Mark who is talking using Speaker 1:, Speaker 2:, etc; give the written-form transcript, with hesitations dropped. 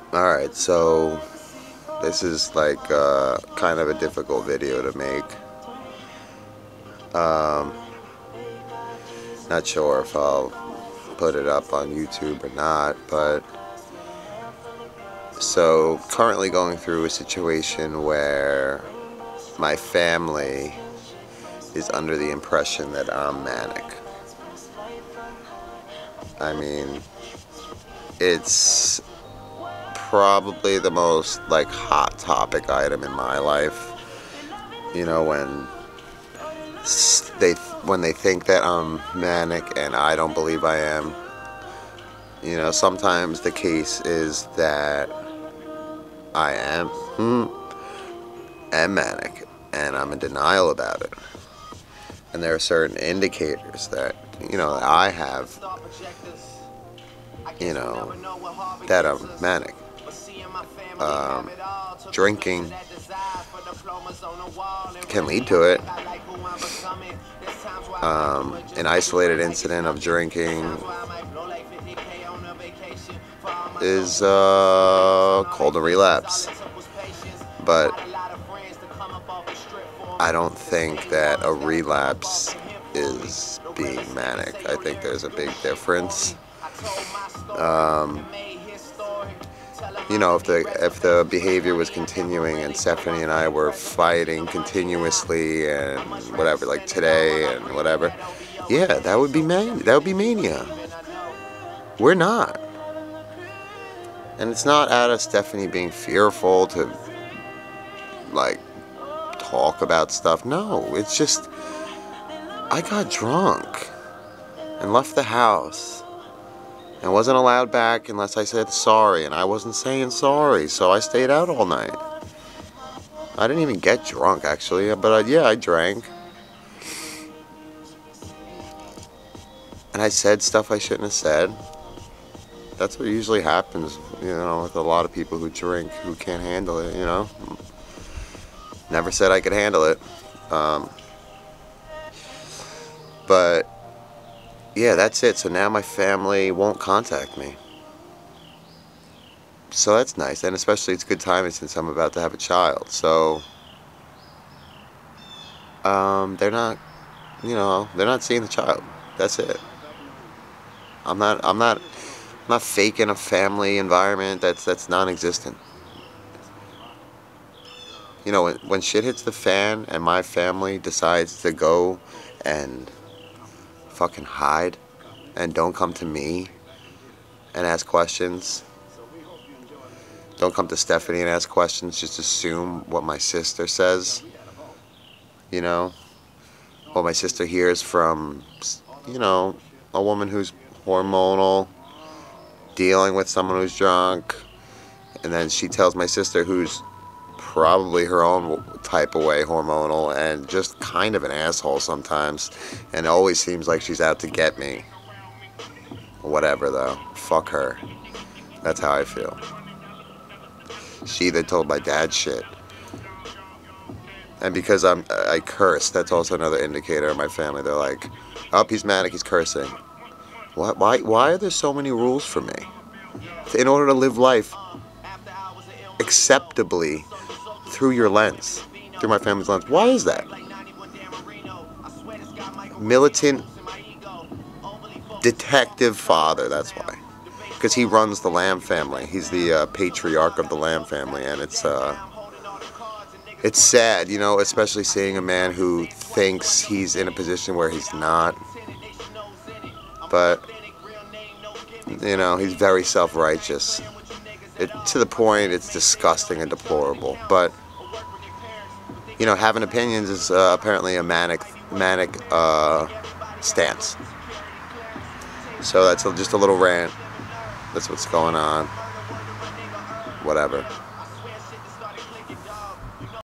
Speaker 1: Alright, so this is like kind of a difficult video to make. Um, Not sure if I'll put it up on YouTube or not, but so currently going through a situation where my family is under the impression that I'm manic. I mean, it's probably the most like hot topic item in my life. You know, when they think that I'm manic and I don't believe I am. You know, sometimes the case is that I am manic and I'm in denial about it. And there are certain indicators that, I have, that I'm manic. Drinking can lead to it. An isolated incident of drinking is called a relapse. But I don't think that a relapse is being manic. I think there's a big difference. If the behavior was continuing and Stephanie and I were fighting continuously and whatever, like today and whatever, yeah, that would be mania. We're not. And it's not out of Stephanie being fearful to like talk about stuff. No, it's just I got drunk and left the house and wasn't allowed back unless I said sorry, and I wasn't saying sorry, so I stayed out all night. I didn't even get drunk, actually, but yeah, I drank. And I said stuff I shouldn't have said. That's what usually happens, with a lot of people who drink, who can't handle it, Never said I could handle it. But yeah, that's it. So now my family won't contact me. So that's nice. And especially it's good timing since I'm about to have a child. So they're not seeing the child. That's it. I'm not faking a family environment that's non-existent. When shit hits the fan and my family decides to go and fucking hide and don't come to me and ask questions, don't come to Stephanie and ask questions, just assume what my sister says, what my sister hears from, a woman who's hormonal, dealing with someone who's drunk, and then she tells my sister, who's probably her own type of way hormonal and just kind of an asshole sometimes, and always seems like she's out to get me. Whatever though, fuck her. That's how I feel. She even told my dad shit. And because I curse, that's also another indicator of my family. They're like, oh, he's manic, he's cursing. Why are there so many rules for me? In order to live life acceptably through your lens, through my family's lens. Why is that? Militant detective father, that's why. Because he runs the Lamb family. He's the patriarch of the Lamb family, and it's sad, especially seeing a man who thinks he's in a position where he's not. But, he's very self-righteous. To the point it's disgusting and deplorable. But, having opinions is apparently a manic stance. So that's just a little rant. That's what's going on. Whatever.